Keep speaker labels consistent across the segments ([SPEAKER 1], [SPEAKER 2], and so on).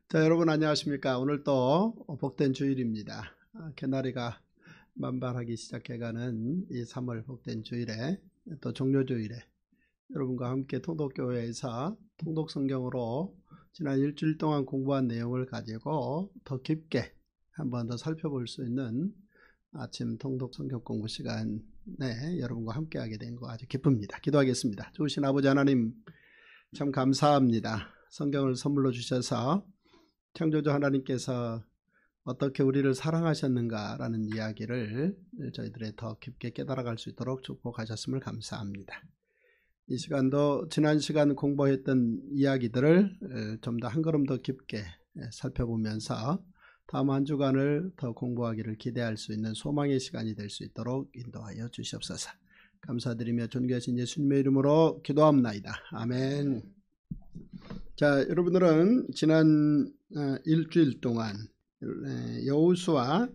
[SPEAKER 1] 자, 여러분 안녕하십니까? 오늘 또 복된 주일입니다. 개나리가 만발하기 시작해가는 이 3월 복된 주일에 또 종료주일에 여러분과 함께 통독교회에서 통독성경으로 지난 일주일 동안 공부한 내용을 가지고 더 깊게 한번 더 살펴볼 수 있는 아침 통독성경 공부 시간에 여러분과 함께 하게 된 거 아주 기쁩니다. 기도하겠습니다. 좋으신 아버지 하나님 참 감사합니다. 성경을 선물로 주셔서 창조주 하나님께서 어떻게 우리를 사랑하셨는가라는 이야기를 저희들이 더 깊게 깨달아갈 수 있도록 축복하셨음을 감사합니다. 이 시간도 지난 시간 공부했던 이야기들을 좀 더 한 걸음 더 깊게 살펴보면서 다음 한 주간을 더 공부하기를 기대할 수 있는 소망의 시간이 될 수 있도록 인도하여 주시옵소서. 감사드리며 존귀하신 예수님의 이름으로 기도합나이다. 아멘. 자, 여러분들은 지난 일주일 동안 여호수아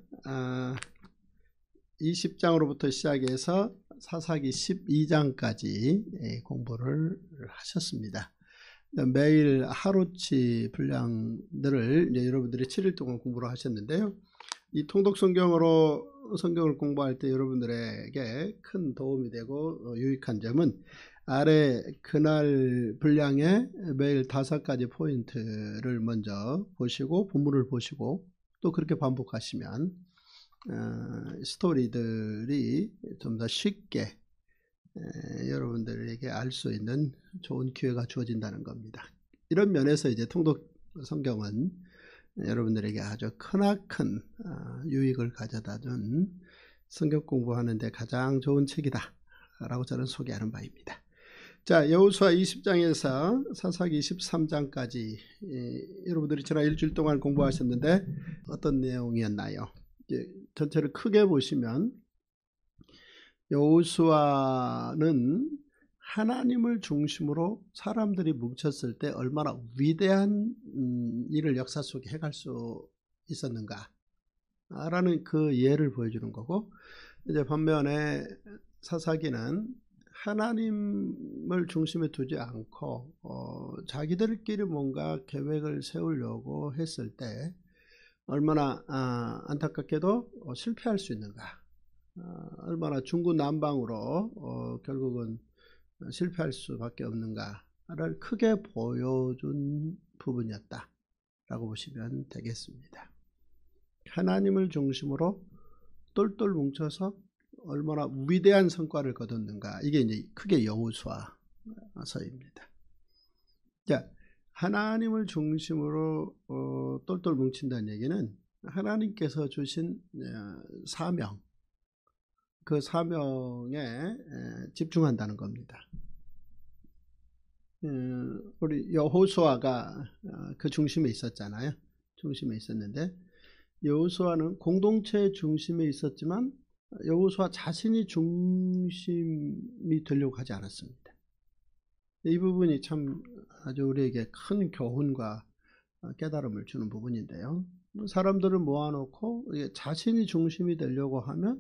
[SPEAKER 1] 20장으로부터 시작해서 사사기 12장까지 공부를 하셨습니다. 매일 하루치 분량들을 이제 여러분들이 7일 동안 공부를 하셨는데요. 이 통독성경으로 성경을 공부할 때 여러분들에게 큰 도움이 되고 유익한 점은 아래 그날 분량에 매일 5가지 포인트를 먼저 보시고 본문을 보시고 또 그렇게 반복하시면 스토리들이 좀 더 쉽게 여러분들에게 알 수 있는 좋은 기회가 주어진다는 겁니다. 이런 면에서 이제 통독 성경은 여러분들에게 아주 크나큰 유익을 가져다 준 성경 공부하는 데 가장 좋은 책이다 라고 저는 소개하는 바입니다. 자, 여호수아 20장에서 사사기 23장까지 여러분들이 지난 일주일 동안 공부하셨는데 어떤 내용이었나요? 전체를 크게 보시면 여호수아는 하나님을 중심으로 사람들이 뭉쳤을 때 얼마나 위대한 일을 역사 속에 해갈 수 있었는가 라는 그 예를 보여주는 거고, 이제 반면에 사사기는 하나님을 중심에 두지 않고 자기들끼리 뭔가 계획을 세우려고 했을 때 얼마나 안타깝게도 실패할 수 있는가, 얼마나 중구난방으로 결국은 실패할 수밖에 없는가를 크게 보여준 부분이었다라고 보시면 되겠습니다. 하나님을 중심으로 똘똘 뭉쳐서 얼마나 위대한 성과를 거뒀는가, 이게 이제 크게 여호수아서입니다. 자, 하나님을 중심으로 똘똘 뭉친다는 얘기는 하나님께서 주신 사명, 그 사명에 집중한다는 겁니다. 우리 여호수아가 그 중심에 있었잖아요. 중심에 있었는데 여호수아는 공동체의 중심에 있었지만 여호수아 자신이 중심이 되려고 하지 않았습니다. 이 부분이 참 아주 우리에게 큰 교훈과 깨달음을 주는 부분인데요. 사람들을 모아놓고 자신이 중심이 되려고 하면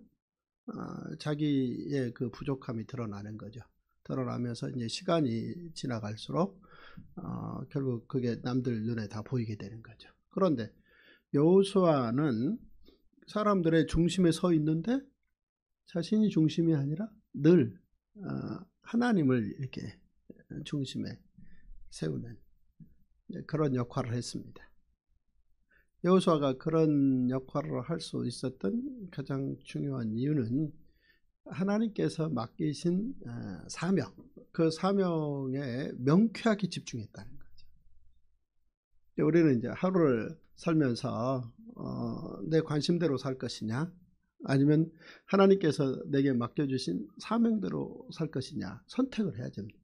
[SPEAKER 1] 자기의 그 부족함이 드러나는 거죠. 드러나면서 이제 시간이 지나갈수록 결국 그게 남들 눈에 다 보이게 되는 거죠. 그런데 여호수아는 사람들의 중심에 서 있는데 자신이 중심이 아니라 늘 하나님을 이렇게 중심에 세우는 그런 역할을 했습니다. 여호수아가 그런 역할을 할 수 있었던 가장 중요한 이유는 하나님께서 맡기신 사명, 그 사명에 명쾌하게 집중했다는 거죠. 우리는 이제 하루를 살면서 내 관심대로 살 것이냐, 아니면 하나님께서 내게 맡겨주신 사명대로 살 것이냐 선택을 해야 됩니다.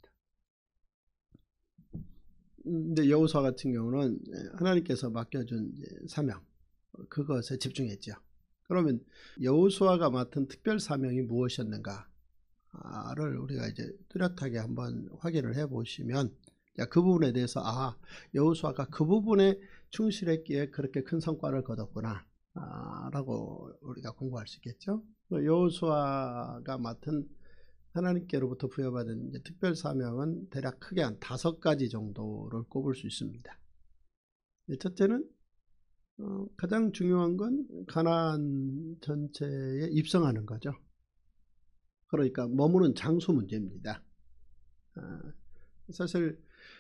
[SPEAKER 1] 근데 여호수아 같은 경우는 하나님께서 맡겨준 사명, 그것에 집중했죠. 그러면 여호수아가 맡은 특별 사명이 무엇이었는가를 우리가 이제 뚜렷하게 한번 확인을 해 보시면 그 부분에 대해서 여호수아가 그 부분에 충실했기에 그렇게 큰 성과를 거뒀구나 라고 우리가 공부할 수 있겠죠. 여호수아가 맡은 하나님께로부터 부여받은 특별 사명은 대략 크게 한 5가지 정도를 꼽을 수 있습니다. 첫째는 가장 중요한 건 가나안 전체에 입성하는 거죠. 그러니까 머무는 장소 문제입니다. 사실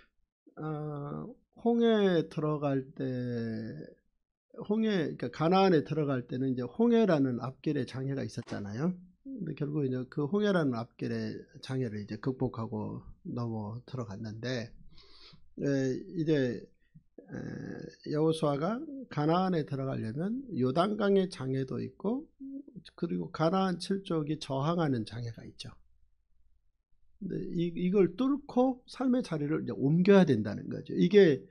[SPEAKER 1] 홍해 들어갈 때 그러니까 가나안에 들어갈 때는 이제 홍해라는 앞길에 장애가 있었잖아요. 근데 결국 이제 그 홍해라는 앞길의 장애를 이제 극복하고 넘어 들어갔는데, 이제 여호수아가 가나안에 들어가려면 요단강의 장애도 있고, 그리고 가나안 7족이 저항하는 장애가 있죠. 근데 이걸 뚫고 삶의 자리를 이제 옮겨야 된다는 거죠. 이게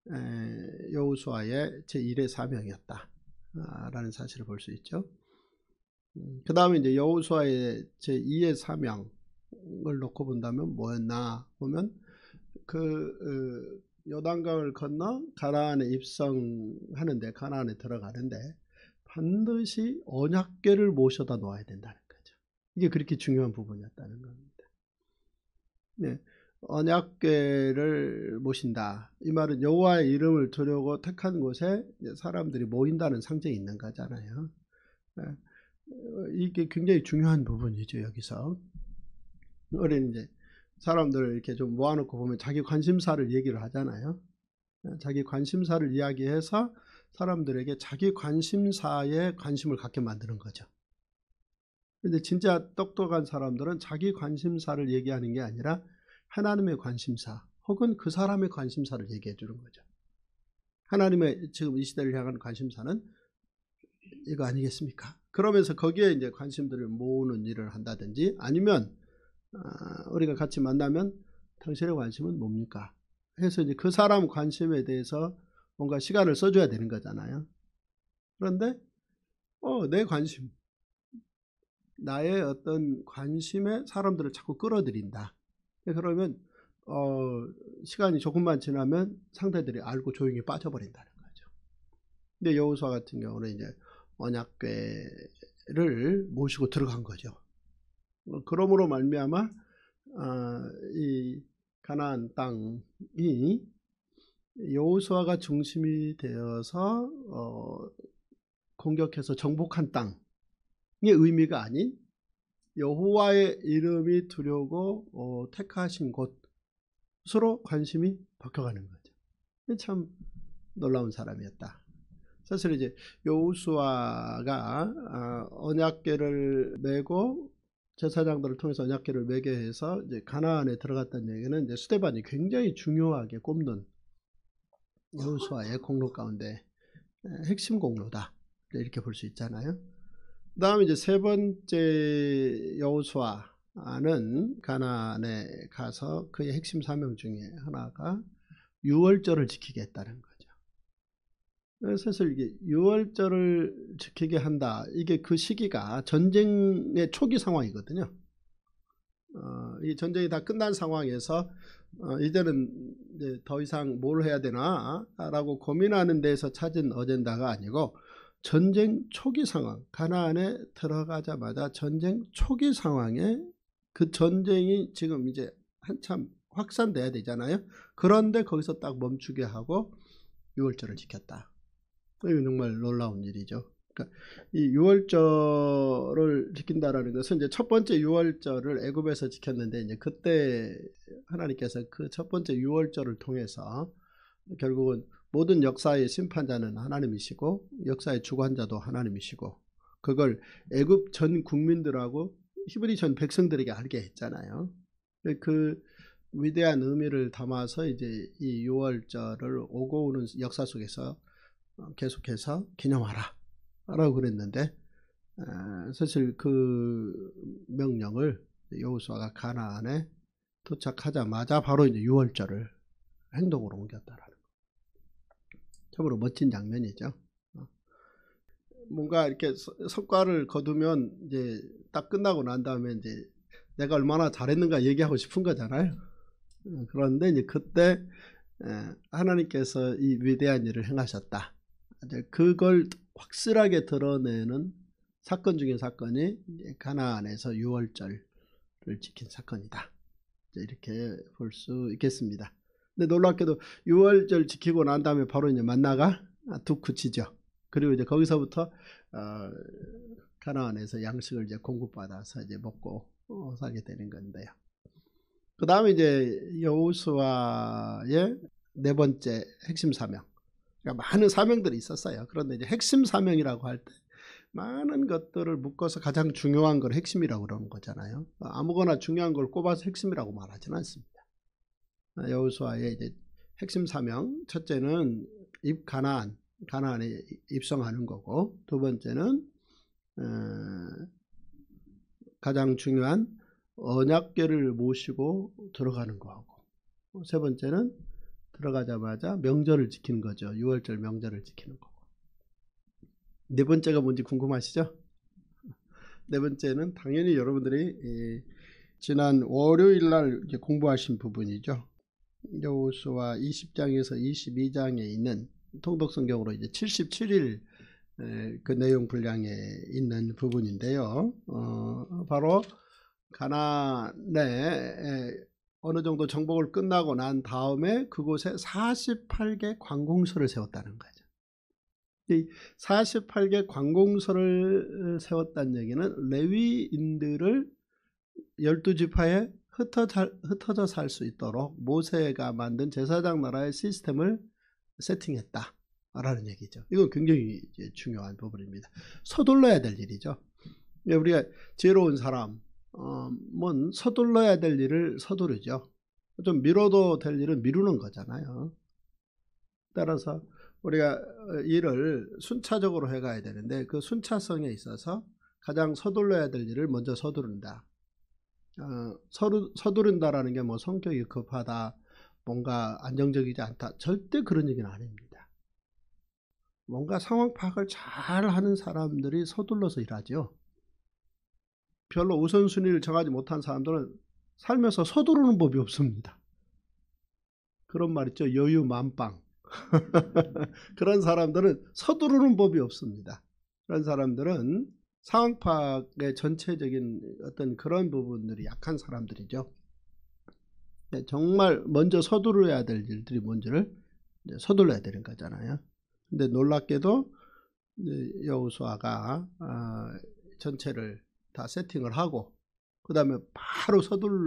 [SPEAKER 1] 여호수아의 제1의 사명이었다 라는 사실을 볼 수 있죠. 그 다음에 이제 여호수아의 제2의 사명을 놓고 본다면 뭐였나 보면 요단강을 건너 가나안에 입성하는데, 가나안에 들어가는데 반드시 언약궤를 모셔다 놓아야 된다는 거죠. 이게 그렇게 중요한 부분이었다는 겁니다. 네, 언약궤를 모신다. 이 말은 여호와의 이름을 두려고 택한 곳에 사람들이 모인다는 상징이 있는 거잖아요. 이게 굉장히 중요한 부분이죠. 여기서 우리는 이제 사람들을 이렇게 좀 모아놓고 보면 자기 관심사를 얘기를 하잖아요. 자기 관심사를 이야기해서 사람들에게 자기 관심사에 관심을 갖게 만드는 거죠. 근데 진짜 똑똑한 사람들은 자기 관심사를 얘기하는 게 아니라 하나님의 관심사 혹은 그 사람의 관심사를 얘기해 주는 거죠. 하나님의 지금 이 시대를 향한 관심사는 이거 아니겠습니까? 그러면서 거기에 이제 관심들을 모으는 일을 한다든지, 아니면 우리가 같이 만나면 당신의 관심은 뭡니까? 해서 이제 그 사람 관심에 대해서 뭔가 시간을 써줘야 되는 거잖아요. 그런데 내 관심, 나의 어떤 관심에 사람들을 자꾸 끌어들인다. 그러면 시간이 조금만 지나면 상대들이 알고 조용히 빠져버린다는 거죠. 근데 여호수아 같은 경우는 이제 언약궤를 모시고 들어간 거죠. 그러므로 말미암아 이 가나안 땅이 여호수아가 중심이 되어서 공격해서 정복한 땅의 의미가 아닌 여호와의 이름이 두려고 택하신 곳으로 관심이 바뀌어가는 거죠. 참 놀라운 사람이었다. 사실 이제 여호수아가 언약궤를 메고 제사장들을 통해서 언약궤를 메게 해서 이제 가나안에 들어갔다는 얘기는 이제 스데반이 굉장히 중요하게 꼽는 여호수아의 공로 가운데 핵심 공로다, 이렇게 볼 수 있잖아요. 그 다음에 이제 세 번째 여호수아는 가나안에 가서 그의 핵심 사명 중에 하나가 유월절을 지키게 했다는 거죠. 사실 이게 유월절을 지키게 한다, 이게 그 시기가 전쟁의 초기 상황이거든요. 이 전쟁이 다 끝난 상황에서 이제는 이제 더 이상 뭘 해야 되나 라고 고민하는 데서 찾은 어젠다가 아니고, 전쟁 초기 상황, 가나안에 들어가자마자 전쟁 초기 상황에 그 전쟁이 지금 이제 한참 확산돼야 되잖아요. 그런데 거기서 딱 멈추게 하고 유월절을 지켰다. 이거 정말 놀라운 일이죠. 그러니까 이 유월절을 지킨다라는 것은 이제 첫 번째 유월절을 애굽에서 지켰는데, 이제 그때 하나님께서 그 첫 번째 유월절을 통해서 결국은 모든 역사의 심판자는 하나님이시고 역사의 주관자도 하나님이시고, 그걸 애굽 전 국민들하고 히브리 전 백성들에게 알게 했잖아요. 그 위대한 의미를 담아서 이제 이 유월절을 오고 오는 역사 속에서 계속해서 기념하라 라고 그랬는데, 사실 그 명령을 여호수아가 가나안에 도착하자마자 바로 이제 유월절을 행동으로 옮겼다라는 거. 참으로 멋진 장면이죠. 뭔가 이렇게 성과를 거두면 이제 딱 끝나고 난 다음에 이제 내가 얼마나 잘했는가 얘기하고 싶은 거잖아요. 그런데 이제 그때 하나님께서 이 위대한 일을 행하셨다, 그걸 확실하게 드러내는 사건 중의 사건이 가나안에서 유월절을 지킨 사건이다, 이렇게 볼 수 있겠습니다. 근데 놀랍게도 6월절 지키고 난 다음에 바로 이제 만나가 툭 그치죠. 그리고 이제 거기서부터 가나안에서 양식을 이제 공급받아서 이제 먹고 살게 되는 건데요. 그 다음에 이제 여호수아의 네 번째 핵심 사명. 그러니까 많은 사명들이 있었어요. 그런데 이제 핵심 사명이라고 할 때 많은 것들을 묶어서 가장 중요한 걸 핵심이라고 그러는 거잖아요. 아무거나 중요한 걸 꼽아서 핵심이라고 말하지는 않습니다. 여호수아의 이제 핵심 사명, 첫째는 가나안에 입성하는 거고, 두 번째는 가장 중요한 언약궤를 모시고 들어가는 거하고, 세 번째는 들어가자마자 명절을 지키는 거죠. 6월절 명절을 지키는 거고. 네 번째가 뭔지 궁금하시죠? 네 번째는 당연히 여러분들이 지난 월요일 날 공부하신 부분이죠. 여호수아 20장에서 22장에 있는 통독성경으로 이제 77일 그 내용 분량에 있는 부분인데요. 바로 가나안에 어느 정도 정복을 끝나고 난 다음에 그곳에 48개 관공서를 세웠다는 거죠. 이 48개 관공서를 세웠다는 얘기는 레위인들을 12지파에 흩어져 살 수 있도록 모세가 만든 제사장 나라의 시스템을 세팅했다라는 얘기죠. 이건 굉장히 중요한 부분입니다. 서둘러야 될 일이죠. 우리가 지혜로운 사람은 서둘러야 될 일을 서두르죠. 좀 미뤄도 될 일은 미루는 거잖아요. 따라서 우리가 일을 순차적으로 해가야 되는데 그 순차성에 있어서 가장 서둘러야 될 일을 먼저 서두른다. 서두른다라는 게 뭐 성격이 급하다, 뭔가 안정적이지 않다, 절대 그런 얘기는 아닙니다. 뭔가 상황 파악을 잘 하는 사람들이 서둘러서 일하죠. 별로 우선순위를 정하지 못한 사람들은 살면서 서두르는 법이 없습니다. 그런 말 있죠. 여유 만빵. 그런 사람들은 서두르는 법이 없습니다. 그런 사람들은 상황 파악의 전체적인 어떤 그런 부분들이 약한 사람들이죠. 정말 먼저 서두르야 될 일들이 뭔지를 서둘러야 되는 거잖아요. 근데 놀랍게도 여호수아가 전체를 다 세팅을 하고 그 다음에 바로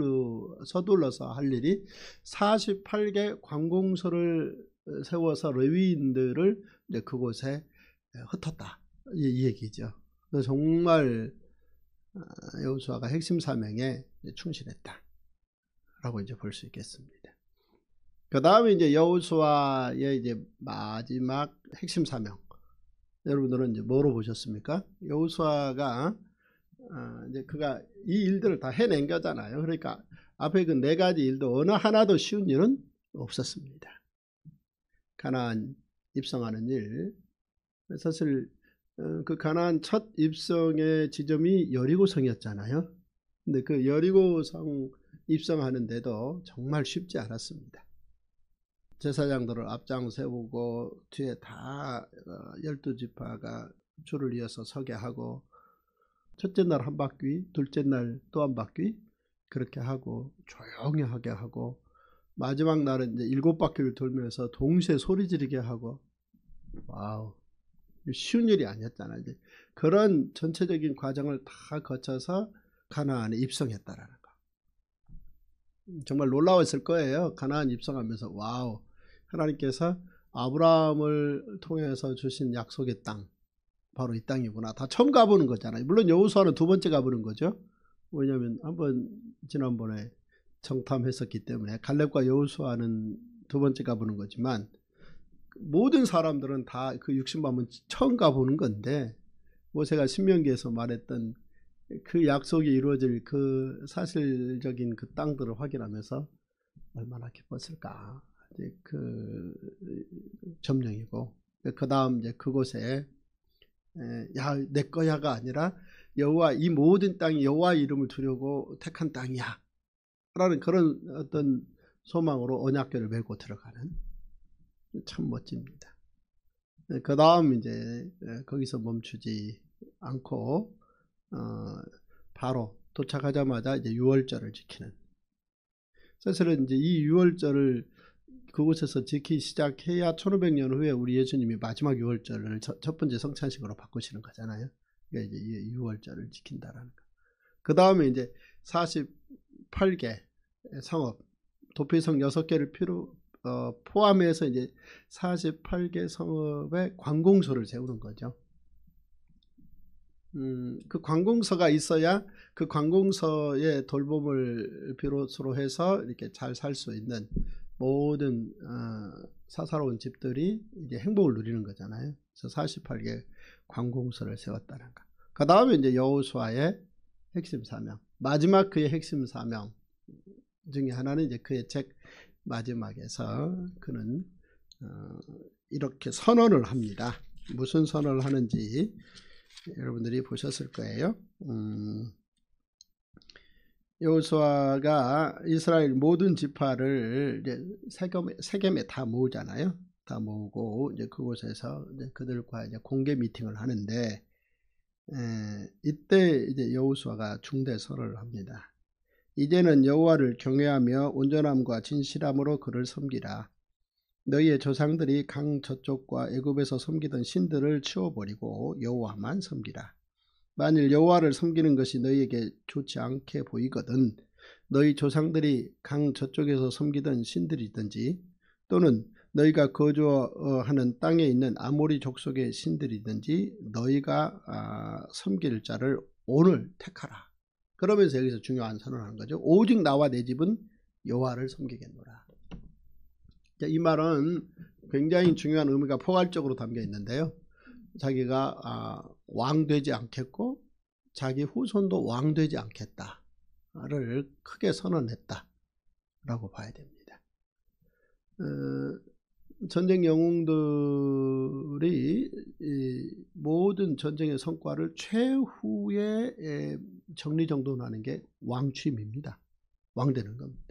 [SPEAKER 1] 서둘러서 할 일이 48개 관공서를 세워서 레위인들을 이제 그곳에 흩었다, 이 얘기죠. 정말 여호수아가 핵심 사명에 충실했다 라고 이제 볼 수 있겠습니다. 그 다음에 이제 여호수아의 이제 마지막 핵심 사명, 여러분들은 이제 뭐로 보셨습니까? 여호수아가 이제 그가 이 일들을 다 해낸 거잖아요. 그러니까 앞에 그 네 가지 일도 어느 하나도 쉬운 일은 없었습니다. 가나안 입성하는 일, 사실 그 가나안 첫 입성의 지점이 여리고성이었잖아요. 근데 그 여리고성 입성하는데도 정말 쉽지 않았습니다. 제사장들을 앞장 세우고 뒤에 다 12지파가 줄을 이어서 서게 하고, 첫째 날 한 바퀴, 둘째 날 또 한 바퀴 그렇게 하고 조용히 하게 하고, 마지막 날은 이제 7바퀴를 돌면서 동시에 소리 지르게 하고, 와우, 쉬운 일이 아니었잖아요. 이제 그런 전체적인 과정을 다 거쳐서 가나안에 입성했다라는 거. 정말 놀라웠을 거예요. 가나안 입성하면서 와우, 하나님께서 아브라함을 통해서 주신 약속의 땅, 바로 이 땅이구나. 다 처음 가보는 거잖아요. 물론 여호수아는 두 번째 가보는 거죠. 왜냐하면 한번 지난번에 정탐했었기 때문에. 갈렙과 여호수아는 두 번째 가보는 거지만 모든 사람들은 다 그 60만은 처음 가보는 건데, 모세가 신명기에서 말했던 그 약속이 이루어질 그 사실적인 그 땅들을 확인하면서 얼마나 기뻤을까. 이제 그 점령이고, 그 다음 이제 그곳에 야, 내 거야가 아니라 여호와, 이 모든 땅이 여호와 이름을 두려고 택한 땅이야 라는 그런 어떤 소망으로 언약궤를 메고 들어가는, 참 멋집니다. 그 다음 이제 거기서 멈추지 않고 바로 도착하자마자 이제 유월절을 지키는. 사실은 이제 이 유월절을 그곳에서 지키기 시작해야 1500년 후에 우리 예수님이 마지막 유월절을 첫 번째 성찬식으로 바꾸시는 거잖아요. 그러니까 이제 유월절을 지킨다라는 거. 그 다음에 이제 48개 성읍, 도피성 6개를 포함해서 이제 48개 성읍에 관공서를 세우는 거죠. 그 관공서가 있어야 그 관공서의 돌봄을 비롯으로 해서 이렇게 잘 살 수 있는 모든 사사로운 집들이 이제 행복을 누리는 거잖아요. 그래서 48개 관공서를 세웠다는 거. 그 다음에 이제 여호수아의 핵심 사명, 마지막 그의 핵심 사명 중에 하나는 이제 그의 책 마지막에서 그는 이렇게 선언을 합니다. 무슨 선언을 하는지 여러분들이 보셨을 거예요. 여호수아가 이스라엘 모든 지파를 이제 세겜에 다 모으잖아요. 다 모으고 이제 그곳에서 이제 그들과 이제 공개 미팅을 하는데, 이때 이제 여호수아가 중대 선언을 합니다. 이제는 여호와를 경외하며 온전함과 진실함으로 그를 섬기라. 너희의 조상들이 강 저쪽과 애굽에서 섬기던 신들을 치워버리고 여호와만 섬기라. 만일 여호와를 섬기는 것이 너희에게 좋지 않게 보이거든 너희 조상들이 강 저쪽에서 섬기던 신들이든지 또는 너희가 거주하는 땅에 있는 아모리 족속의 신들이든지 너희가 섬길 자를 오늘 택하라. 그러면서 여기서 중요한 선언을 하는 거죠. 오직 나와 내 집은 여호와를 섬기겠노라. 이 말은 굉장히 중요한 의미가 포괄적으로 담겨 있는데요. 자기가 왕되지 않겠고 자기 후손도 왕되지 않겠다를 크게 선언했다 라고 봐야 됩니다. 전쟁 영웅들이 모든 전쟁의 성과를 최후에 정리정돈하는 게 왕취임입니다. 왕되는 겁니다.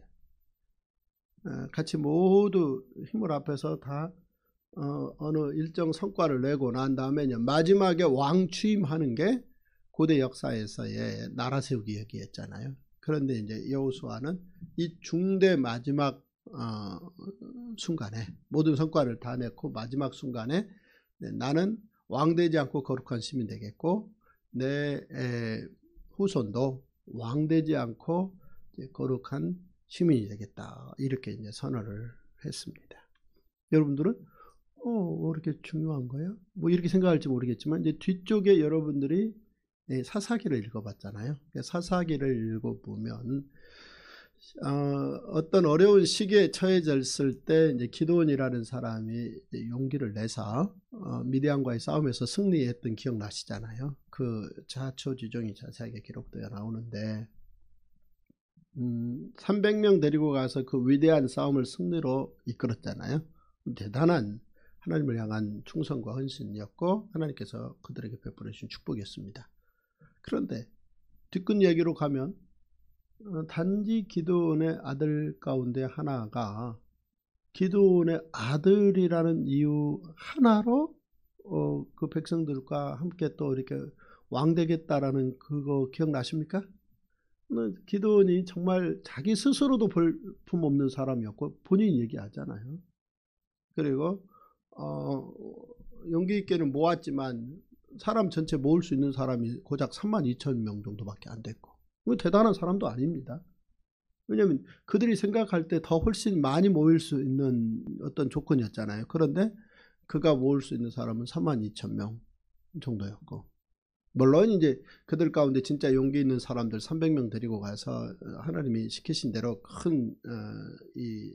[SPEAKER 1] 같이 모두 힘을 합해서 다 어느 일정 성과를 내고 난 다음에 마지막에 왕 취임하는 게 고대 역사에서의 나라 세우기 얘기였잖아요. 그런데 이제 여호수아는 이 중대 마지막 순간에 모든 성과를 다 냈고 마지막 순간에 나는 왕되지 않고 거룩한 시민 되겠고 내 후손도 왕되지 않고 거룩한 시민이 되겠다. 이렇게 이제 선언을 했습니다. 여러분들은 왜 이렇게 중요한 거예요? 뭐 이렇게 생각할지 모르겠지만 이제 뒤쪽에 여러분들이 사사기를 읽어봤잖아요. 사사기를 읽어보면 어떤 어려운 시기에 처해졌을 때 이제 기드온이라는 사람이 용기를 내서 미디안과의 싸움에서 승리했던 기억나시잖아요. 그 자초지종이 자세하게 기록되어 나오는데 300명 데리고 가서 그 위대한 싸움을 승리로 이끌었잖아요. 대단한 하나님을 향한 충성과 헌신이었고 하나님께서 그들에게 베풀어 주신 축복이었습니다. 그런데 뒷끝 얘기로 가면 단지 기드온의 아들 가운데 하나가 기드온의 아들이라는 이유 하나로 그 백성들과 함께 또 이렇게 왕되겠다라는 그거 기억나십니까? 기드온이 정말 자기 스스로도 볼품없는 사람이었고 본인이 얘기하잖아요. 그리고 용기 있게는 모았지만 사람 전체 모을 수 있는 사람이 고작 32,000명 정도밖에 안 됐고 대단한 사람도 아닙니다. 왜냐하면 그들이 생각할 때 더 훨씬 많이 모일 수 있는 어떤 조건이었잖아요. 그런데 그가 모을 수 있는 사람은 32,000명 정도였고 물론 이제 그들 가운데 진짜 용기 있는 사람들 300명 데리고 가서 하나님이 시키신 대로 큰 이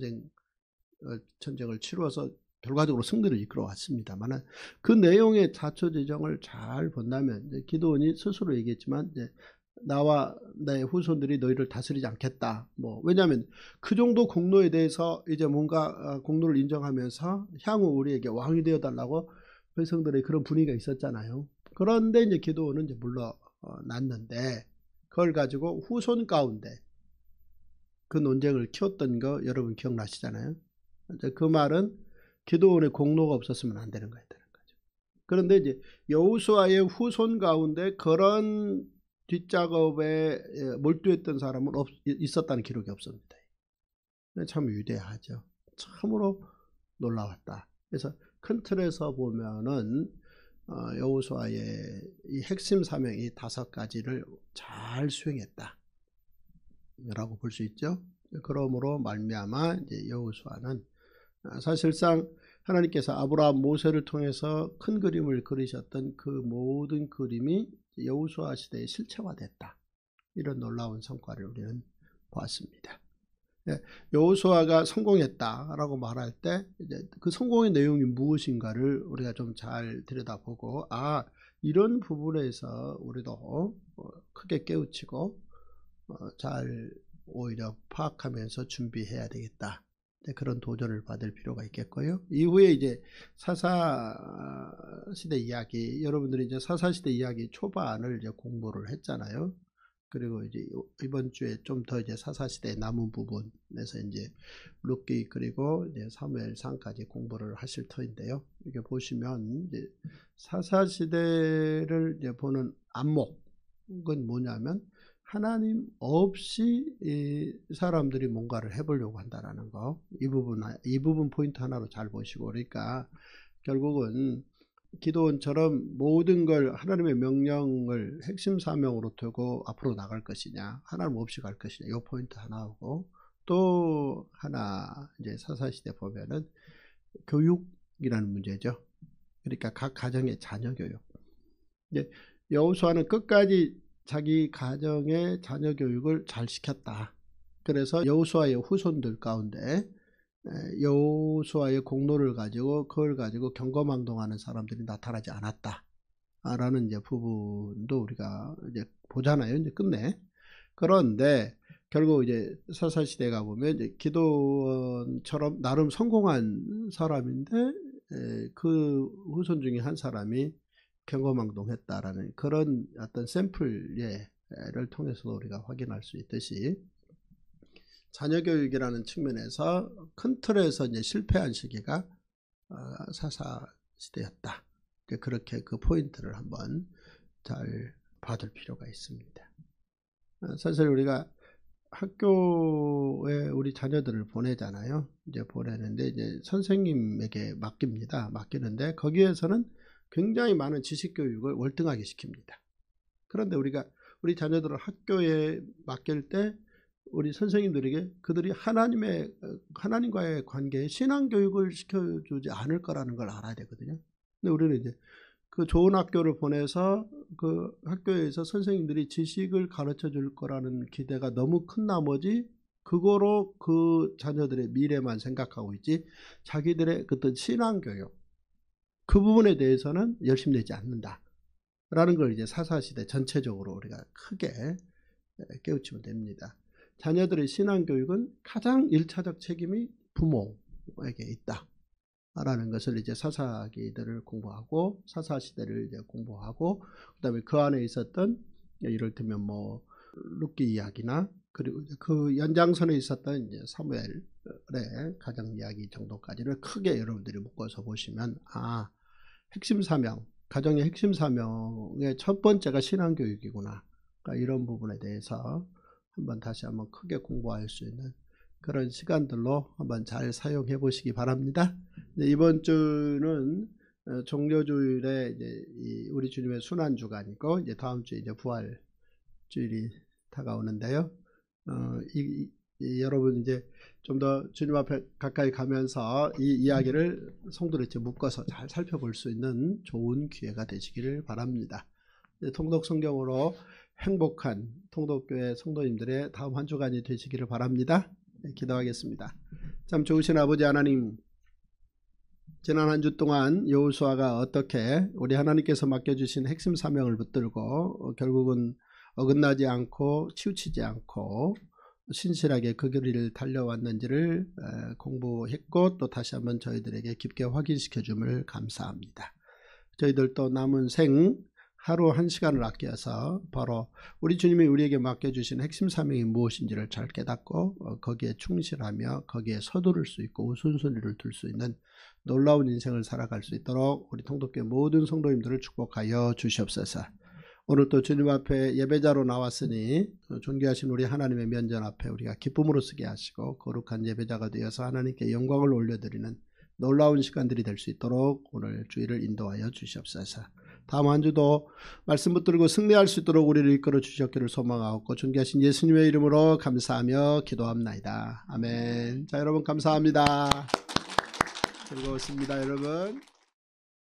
[SPEAKER 1] 전쟁을 치루어서 결과적으로 승리를 이끌어 왔습니다만 그 내용의 자초지종을 잘 본다면 이제 기드온이 스스로 얘기했지만 이제 나와 내 후손들이 너희를 다스리지 않겠다. 왜냐하면 그 정도 공로에 대해서 이제 뭔가 공로를 인정하면서 향후 우리에게 왕이 되어 달라고 백성들의 그런 분위기가 있었잖아요. 그런데 이제 기드온은 이제 물러났는데 그걸 가지고 후손 가운데 그 논쟁을 키웠던 거 여러분 기억나시잖아요. 그 말은 기드온의 공로가 없었으면 안 되는 거였다는 거죠. 그런데 이제 여호수아의 후손 가운데 그런 뒷작업에 몰두했던 사람은 있었다는 기록이 없습니다. 참 위대하죠. 참으로 놀라웠다. 그래서 큰 틀에서 보면은 여호수아의 이 핵심 사명이 5가지를 잘 수행했다 라고 볼 수 있죠. 그러므로 말미암아 이제 여호수아는 사실상 하나님께서 아브라함 모세를 통해서 큰 그림을 그리셨던 그 모든 그림이 여호수아 시대에 실체화됐다. 이런 놀라운 성과를 우리는 보았습니다. 여호수아가 성공했다라고 말할 때 이제 그 성공의 내용이 무엇인가를 우리가 좀 잘 들여다보고 이런 부분에서 우리도 크게 깨우치고 잘 오히려 파악하면서 준비해야 되겠다. 그런 도전을 받을 필요가 있겠고요. 이후에 이제 사사시대 이야기, 여러분들이 이제 사사시대 이야기 초반을 이제 공부를 했잖아요. 그리고 이제 이번 주에 좀 더 이제 사사시대 남은 부분에서 이제 룻기 그리고 이제 사무엘상까지 공부를 하실 터인데요. 이렇게 보시면 이제 사사시대를 이제 보는 안목은 뭐냐면 하나님 없이 이 사람들이 뭔가를 해보려고 한다라는 거. 이 부분 포인트 하나로 잘 보시고, 그러니까 결국은 기도원처럼 모든 걸 하나님의 명령을 핵심 사명으로 두고 앞으로 나갈 것이냐, 하나님 없이 갈 것이냐, 이 포인트 하나하고, 또 하나 이제 사사시대 보면은 교육이라는 문제죠. 그러니까 각 가정의 자녀 교육. 이제 여호수아는 끝까지 자기 가정의 자녀 교육을 잘 시켰다. 그래서 여호수아의 후손들 가운데 여호수아의 공로를 가지고 그걸 가지고 경거망동하는 사람들이 나타나지 않았다 라는 이제 부분도 우리가 이제 보잖아요. 이제 끝내. 그런데 결국 이제 사사시대가 보면 이제 기도원처럼 나름 성공한 사람인데 그 후손 중에 한 사람이 경거망동했다라는 그런 어떤 샘플 예를 통해서도 우리가 확인할 수 있듯이 자녀교육이라는 측면에서 큰 틀에서 이제 실패한 시기가 사사시대였다. 그렇게 그 포인트를 한번 잘 받을 필요가 있습니다. 사실 우리가 학교에 우리 자녀들을 보내잖아요. 이제 보내는데 이제 선생님에게 맡기는데 거기에서는 굉장히 많은 지식 교육을 월등하게 시킵니다. 그런데 우리가 우리 자녀들을 학교에 맡길 때 우리 선생님들에게 그들이 하나님과의 관계에 신앙 교육을 시켜주지 않을 거라는 걸 알아야 되거든요. 근데 우리는 이제 그 좋은 학교를 보내서 그 학교에서 선생님들이 지식을 가르쳐 줄 거라는 기대가 너무 큰 나머지 그거로 그 자녀들의 미래만 생각하고 있지 자기들의 어떤 신앙 교육 그 부분에 대해서는 열심히 내지 않는다 라는 걸 이제 사사시대 전체적으로 우리가 크게 깨우치면 됩니다. 자녀들의 신앙교육은 가장 1차적 책임이 부모에게 있다 라는 것을 이제 사사기들을 공부하고 사사시대를 이제 공부하고 그 다음에 그 안에 있었던 이를테면 뭐 룻기 이야기나 그리고 그 연장선에 있었던 이제 사무엘의 가정 이야기 정도까지를 크게 여러분들이 묶어서 보시면 핵심 사명, 가정의 핵심 사명의 첫 번째가 신앙교육이구나. 그러니까 이런 부분에 대해서 다시 한번 크게 공부할 수 있는 그런 시간들로 한번 잘 사용해 보시기 바랍니다. 이번 주는 종료주일에 이제 우리 주님의 순환 주간이고 이제 다음 주에 이제 부활 주일이 다가오는데요. 여러분 이제 좀 더 주님 앞에 가까이 가면서 이 이야기를 성도로 이제 묶어서 잘 살펴볼 수 있는 좋은 기회가 되시기를 바랍니다. 통독 성경으로 행복한 통독교회 성도님들의 다음 한 주간이 되시기를 바랍니다. 기도하겠습니다. 참 좋으신 아버지 하나님, 지난 한 주 동안 여호수아가 어떻게 우리 하나님께서 맡겨주신 핵심 사명을 붙들고 결국은 어긋나지 않고 치우치지 않고 신실하게 그 길을 달려왔는지를 공부했고 또 다시 한번 저희들에게 깊게 확인시켜 줌을 감사합니다. 저희들도 남은 생 하루 1시간을 아껴서 바로 우리 주님이 우리에게 맡겨주신 핵심 사명이 무엇인지를 잘 깨닫고 거기에 충실하며 거기에 서두를 수 있고 우선순위를 둘 수 있는 놀라운 인생을 살아갈 수 있도록 우리 통독교회 모든 성도님들을 축복하여 주시옵소서. 오늘 또 주님 앞에 예배자로 나왔으니 존귀하신 우리 하나님의 면전 앞에 우리가 기쁨으로 서게 하시고 거룩한 예배자가 되어서 하나님께 영광을 올려드리는 놀라운 시간들이 될 수 있도록 오늘 주일을 인도하여 주시옵소서. 다음 한 주도 말씀 붙들고 승리할 수 있도록 우리를 이끌어 주셨기를 소망하고 존귀하신 예수님의 이름으로 감사하며 기도합나이다. 아멘. 자, 여러분 감사합니다. 즐거웠습니다, 여러분.